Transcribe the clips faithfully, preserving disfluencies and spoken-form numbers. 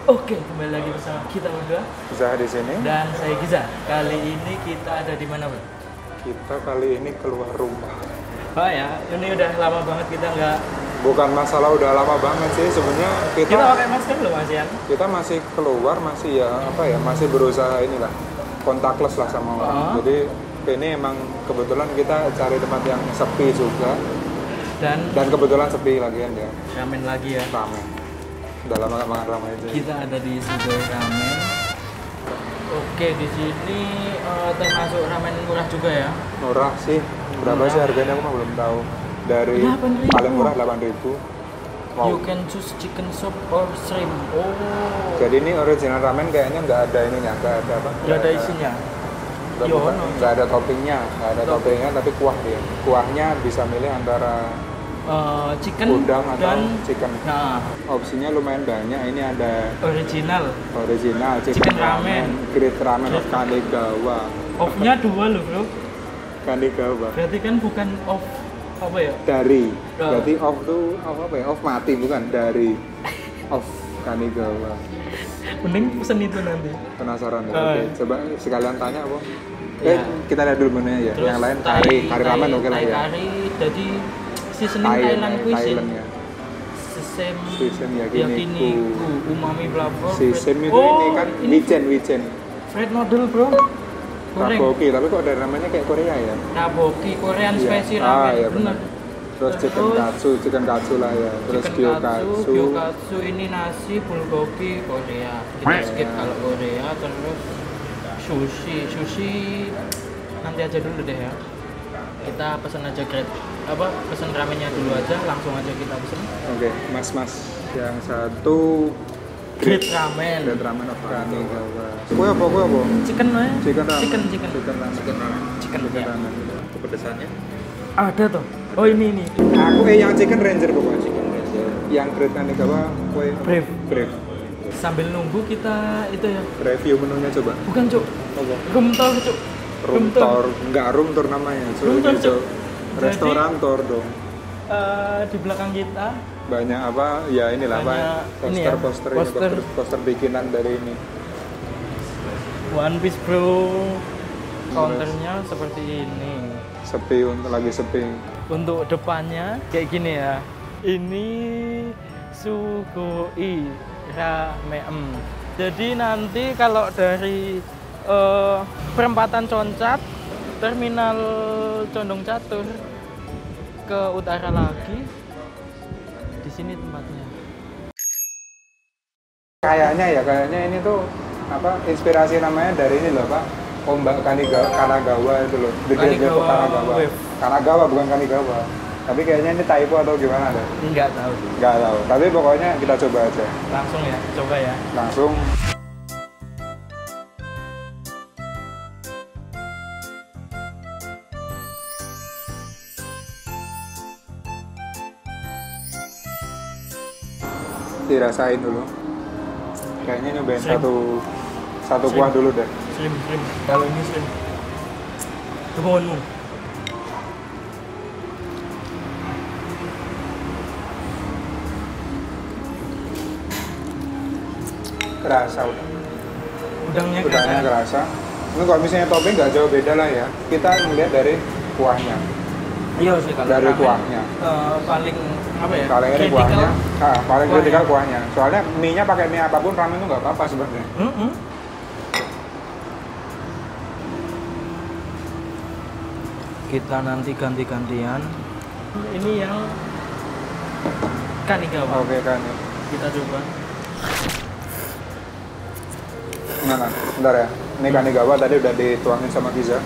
Oke, kembali lagi bersama kita berdua. Giza di sini. Dan saya Giza. Kali ini kita ada di mana, Bro? Kita kali ini keluar rumah. Oh ya, ini udah lama banget kita nggak. Bukan masalah udah lama banget sih, sebenarnya kita. Kita pakai masker loh Mas Yan. Kita masih keluar, masih ya apa ya, masih berusaha inilah kontakless lah sama orang. Oh. Jadi ini emang kebetulan kita cari tempat yang sepi juga. Dan. Dan kebetulan sepi lagian ya. Ramen lagi ya. Ramen. Udah lama gak makan ramen itu. Kita ada di Sugoi Ramen. Oke, di sini uh, termasuk ramen murah juga ya. Murah sih. Berapa Murah. sih harganya aku mah belum tahu. Dari delapan ribu. paling murah delapan ribu. Wow. You can choose chicken soup or shrimp. Oh. Jadi ini original ramen kayaknya nggak ada ininya, nggak ada apa? Nggak ada isinya. Nggak Yo, bukan, no. nggak ada toppingnya, nggak ada Top. toppingnya tapi kuah dia. Kuahnya bisa milih antara Uh, chicken udang atau dan chicken. nah, Opsinya lumayan banyak. Ini ada original. original chicken, Chicken ramen. great ramen of Great. Kanagawa. Off-nya dua loh, Bro. Kanagawa. Berarti kan bukan off apa ya? Dari. Oh. Berarti off tuh off apa ya? Off mati bukan dari. Off Kanagawa. Mending pesen itu nanti. Penasaran ya? Oh. Oke, coba sekalian tanya apa? Iya. Eh, kita lihat dulu menunya ya. Terus Yang lain Thai- kari, kari Thai- ramen oke lah Thai ya. Kari, jadi seasoning Thai- Thailand cuisine. Thailand ya. Sesem, Sesem yakiniku, yakiniku. umami flavor. Sesem itu oh, ini kan ini wijen, wijen. fried noodle, Bro. Goreng. Raboki, tapi kok ada namanya kayak Korea ya? Raboki, Korean Iya. spicy Ah, ramen. iya bener. benar. Terus chicken Terus katsu, chicken katsu lah ya. Terus Chicken gyokatsu. katsu, gyokatsu ini nasi, bulgogi Korea. Kita skip kalau Korea. Terus sushi, sushi nanti aja dulu deh ya. Kita pesen aja grade apa? Pesen ramennya dulu aja, langsung aja kita pesen. Oke, mas-mas. Yang satu Grade ramen. Grade ramen of Kanagawa. Kue apa? Kue apa? Chicken aja. Chicken ramen. Chicken, chicken. Chicken ramen. Chicken ramen. Chicken, Chicken ya. ramen. Kepedesannya? Ada tuh. Oh ini ini. Aku eh yang chicken ranger pokoknya. Chicken ranger. Yang grade Kanagawa kue Brave. Brave. Sambil nunggu kita itu ya. Review menunya coba. Bukan, Cuk. Apa? Room tour, Cuk. Room tour, enggak room tour namanya. So, Room tour, ini, Cuk. Cuk. Restoran tour dong. Eh, di belakang kita Banyak apa? Ya inilah apa? Banyak ini ya, Poster-poster ini, poster. poster, poster bikinan dari ini. One Piece, Bro. Counternya seperti ini. Sepi untuk lagi sepi. Untuk depannya kayak gini ya. Ini Sugoi Ramen. Jadi nanti kalau dari eh, perempatan Concat, terminal Condong Catur ke utara lagi, di sini tempatnya. Kayaknya ya, kayaknya ini tuh apa? Inspirasi namanya dari ini loh, Pak. Ombak Kanigawa, Kanagawa itu loh. The Great Wave of Kanagawa Kanagawa. Wave. Kanagawa bukan Kanigawa. Tapi kayaknya ini typo atau gimana deh? Enggak tahu. Nggak tahu. Tapi pokoknya kita coba aja. Langsung ya, coba ya. Langsung. Dirasain dulu. Kayaknya nyobain Shrimp. satu satu Shrimp. kuah dulu deh. Slim, slim. Kalau ini slim. Kebunmu. Kerasa udah. Udangnya Udangnya kerasa. kerasa. Ini kalau misalnya topping nggak jauh beda lah ya. Kita melihat dari kuahnya. Iya sih kalau Dari ramen, kuahnya. eh, paling apa ya? Paling ini critical. kuahnya. Ah, paling Kuahnya. kritikal kuahnya. Soalnya mie-nya pakai mie apapun ramen itu nggak apa-apa sebenarnya. Mm-mm. Kita nanti ganti-gantian. Ini yang Kanagawa. Oke kan. ya. Kita coba. Gimana? Bentar ya. Ini Kanagawa tadi udah dituangin sama Giza.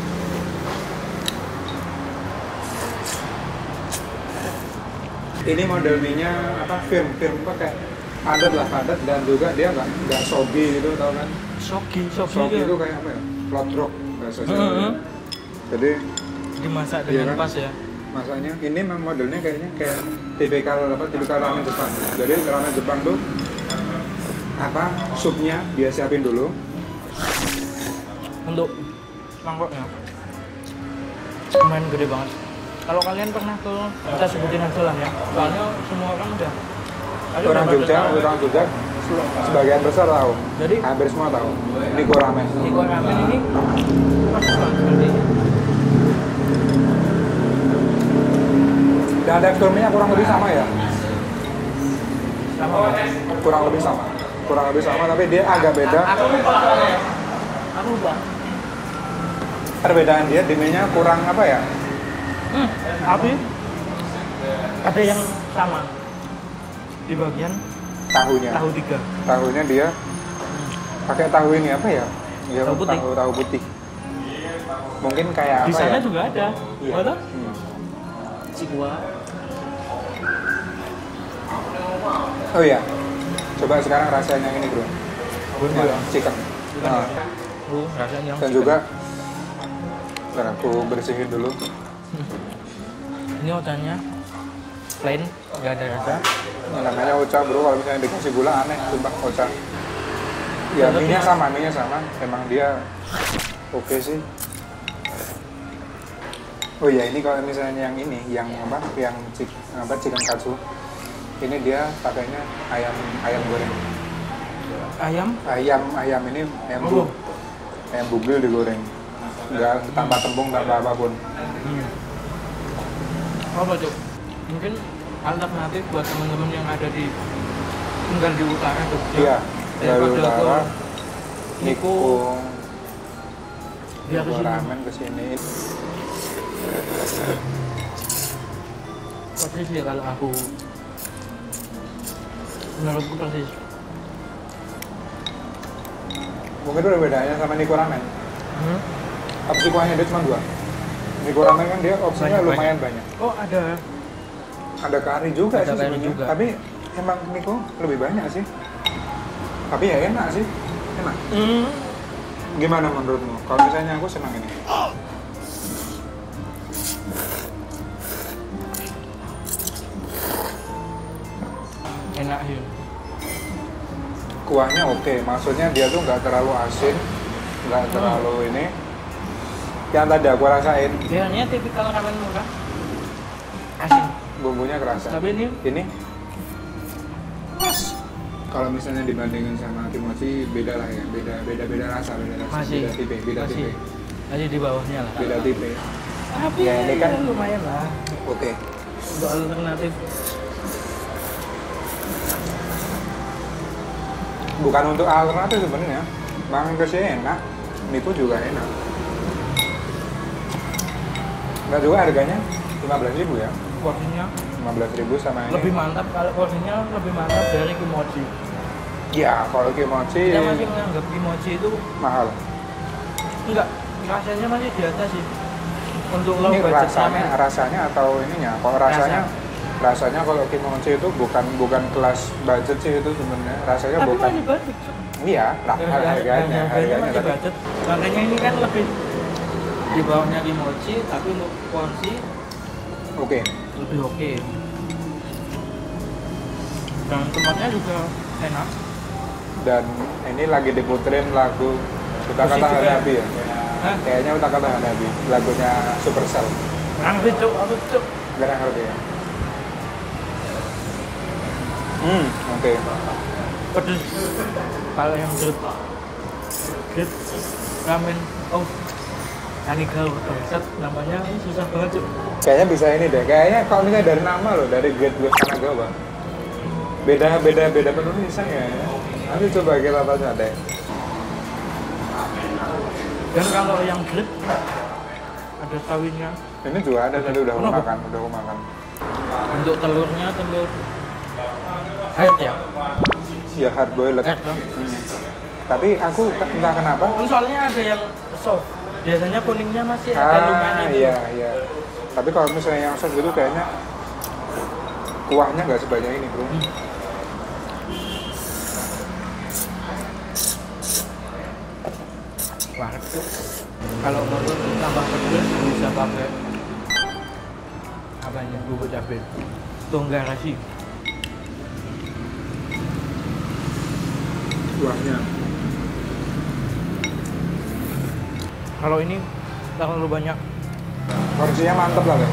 Ini model mie-nya apa? Firm, firm pakai padat lah padat dan juga dia nggak nggak soggy gitu tau kan? Sogi, sogi, Soggy itu itu kayak apa ya? Plotrok bahasa Heeh. Jawa. Jadi dimasak Iya dengan kan? pas ya. masaknya ini memang modelnya kayaknya kayak tipikal apa? Tipikal ramen Jepang. Jadi ramen Jepang tuh apa? Supnya dia siapin dulu. Untuk mangkoknya lumayan gede banget. Kalau kalian pernah ke, kita sebutin aja lah ya. Soalnya semua orang udah. Ayo, Orang udah pada Jogja, tahu. orang Jogja sebagian besar tahu. Jadi Hampir semua tahu. Nico Ramen. Nico Ramen ini masuk banget sepertinya. Dan teksturnya kurang lebih sama ya. Sama banget. Kurang lebih sama. Kurang lebih sama tapi dia agak beda. Aku lupa soalnya. Aku lupa. Perbedaan dia dinenya kurang apa ya? Hmm, tapi ada yang sama di bagian Tahunya. tahu tiga. Tahunya dia pakai tahu ini apa ya? Ya Tahu putih. Tahu, tahu putih. Mungkin kayak Di apa sana ya? juga ada. Iya. Betul? Hmm. Cikua. Oh iya. Coba sekarang rasanya ini, Bro. Bunda. Yang chicken. Nah, Oh, rasanya yang dan chicken. juga bentar, aku bersihin dulu. Ini otannya plain, nggak ada rasa. Ini namanya ocha, Bro. Kalau misalnya dikasih gula aneh, sumpah ocha. Ya, Tapi mie-nya mas- sama, mie-nya sama. Emang dia oke sih. Oh iya, ini kalau misalnya yang ini, yang apa? Yang cik, apa chicken katsu. Ini dia pakainya ayam ayam goreng. Ayam Ayam ayam ini ayam Oh. bu, ayam bugil digoreng. Enggak tanpa tembung, tanpa apapun. Hmm. Apa tuh? Mungkin alternatif buat teman-teman yang ada di tinggal di utara Jogja. Iya, Daripada dari utara. ke Nico, dia Nico kesini. ramen kesini. Persis ya kalau aku. Menurutku persis. Mungkin itu bedanya sama Nico ramen. Hmm? Opsi kuahnya dia cuma dua. Nico ramen kan dia opsinya Banyak, lumayan banyak. Oh ada. Ada kari juga Ada sih kari sebenarnya. juga. Tapi emang Nico lebih banyak sih. Tapi ya enak sih. Enak. Hmm. Gimana menurutmu? Kalau misalnya aku senang ini. Enak sih. Kuahnya oke, maksudnya dia tuh nggak terlalu asin, nggak terlalu ini. Yang tadi aku rasain Biasanya tipikal ramen murah. Asin. bumbunya kerasa. Tapi ini Ini pas. Kalau misalnya dibandingin sama kimochi beda lah ya, beda beda beda rasa, beda rasa, masih beda tipe, beda masih tipe, masih di bawahnya lah. beda tipe. Tapi Ya, ini kan- lumayan lah Oke. untuk alternatif. Bukan untuk alternatif sebenarnya. Makan ke sini enak, Nico juga enak. Nggak juga harganya lima belas ribu ya, Porsinya lima belas ribu sama ini. lebih mantap, kalau porsinya lebih mantap dari kimochi. Ya, kalau kimochi Kita masih menganggap kimochi itu mahal. enggak, rasanya masih di atas sih. Untuk low Ini budget rasanya, ramen. rasanya atau ininya? Kalau rasanya, rasanya kalau kimochi itu bukan bukan kelas budget sih itu sebenarnya. Rasanya Tapi bukan. masih budget. Iya, lah, harganya, harganya, harganya. masih Tapi, budget. Makanya ini kan lebih di bawahnya kimochi, tapi untuk porsi oke. lebih oke. Dan tempatnya juga enak. Dan ini lagi diputerin lagu Uta Musik Kata juga. Hanabi ya. Hah? Kayaknya Uta Kata Hanabi, lagunya Supercell. Kurang lebih cuk, aku cuk. Jarang ngerti ya. Hmm, oke. Pedes. Kalau yang grip, grip ramen, oh, Kanigao bangsat namanya susah banget cuk. Kayaknya bisa ini deh. Kayaknya kalau misalnya dari nama loh, dari Great Great Kanagawa. Beda beda beda penulisan ya. Nanti coba kita tanya deh. Dan kalau yang grip ada sawinya. Ini juga ada tadi udah aku Kenapa? makan, udah aku makan. Untuk telurnya telur head ya. Ya hard boiled. Head dong. Hmm. Tapi aku entah kenapa. Ini soalnya ada yang soft. Biasanya kuningnya masih ada Ah lumayan itu. iya iya. Tapi kalau misalnya yang soft gitu kayaknya kuahnya nggak sebanyak ini bro. Hmm. Warek tuh. Kalau mau tambah pedas bisa pakai apa ini bubuk cabai. Tonggarashi. Kuahnya. Kalau ini terlalu banyak. Porsinya mantep lah kan.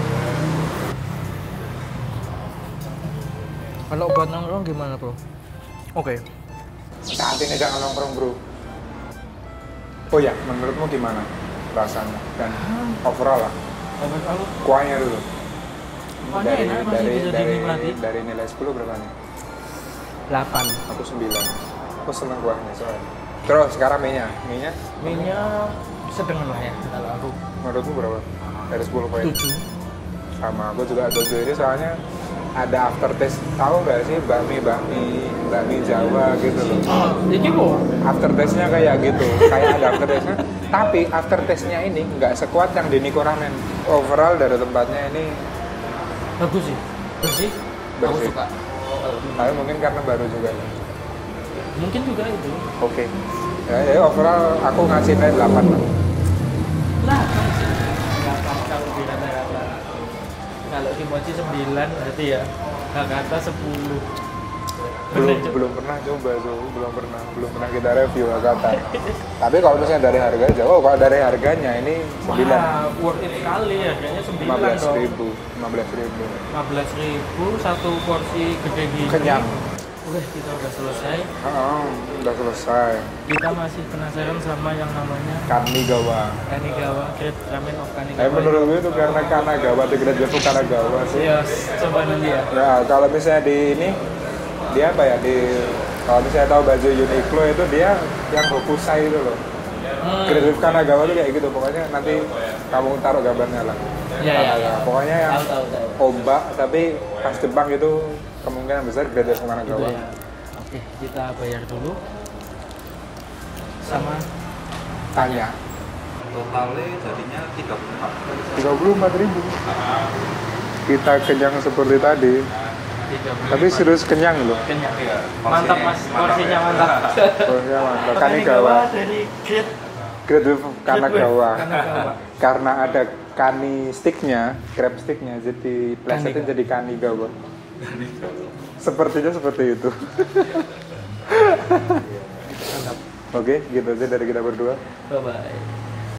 Kalau buat nongkrong gimana bro? Oke. Saat ini jangan nongkrong bro. Oh ya, menurutmu gimana rasanya dan overall lah? Overall Kuahnya dulu. kuahnya Dari enak, masih dari bisa dari dinikmati. dari nilai sepuluh berapa nih? delapan. Aku sembilan. Aku seneng kuahnya soalnya. Terus sekarang mie-nya, mie-nya Mie-nya sedang lah ya kalau aku. menurutmu berapa? Dari sepuluh poin. tujuh. Sama aku juga tujuh ini soalnya ada aftertaste, tahu nggak sih bakmi bakmi bakmi Jawa gitu loh. Oh, ini kok. Aftertaste-nya kayak gitu, kayak ada aftertaste-nya. Tapi aftertaste-nya ini nggak sekuat yang di Niko Ramen. Overall dari tempatnya ini Bagus sih. Bersih. Aku Bersih. suka. tapi mungkin karena baru juga. Mungkin juga itu. Oke. Ya, ya overall aku ngasih nilai delapan lah. Lah, delapan kalau di rata-rata. Kalau Kimochi sembilan berarti ya Hakata sepuluh. Belum Bener, Cuk. belum pernah coba tuh, belum pernah belum pernah kita review kata. Tapi kalau misalnya dari harga jauh, kalau dari harganya ini sembilan. Wah, worth it sekali harganya sembilan lima belas dong. ribu, lima belas ribu. lima belas ribu satu porsi gede gini. Kenyang. Wah, kita udah selesai. Oh, udah selesai. Kita masih penasaran sama yang namanya Kanigawa. Kanigawa, Great Ramen of Kanigawa. Tapi menurut gue itu karena Kanagawa, Great Level Kanagawa sih. Iya, coba nanti ya. Nah, kalau misalnya di ini, dia apa ya, di kalau misalnya tahu baju Uniqlo itu dia yang Hokusai itu loh. Hmm. Great Level Kanagawa tuh kayak gitu, pokoknya nanti kamu taruh gambarnya lah. Iya, iya, iya. Pokoknya yang Tahu, tahu, tahu. ombak, tapi pas Jepang itu kemungkinan besar Great Level Gitu Kanagawa. ya. Oke, kita bayar dulu. Sama Tanya. Totalnya jadinya tiga puluh empat. tiga puluh empat ribu. Kita kenyang seperti tadi, tiga puluh. tapi serius kenyang loh. Kenyang. Iya, Mantap Mas, porsinya mantap. Porsinya mantap. Kanigawa Kanigawa. dari Great Great Level Kanagawa. Kanagawa. Karena ada kani sticknya, crab sticknya, jadi plesetnya jadi Kanigawa. Sepertinya seperti itu. Mantap. Oke, gitu aja dari kita berdua. Bye bye.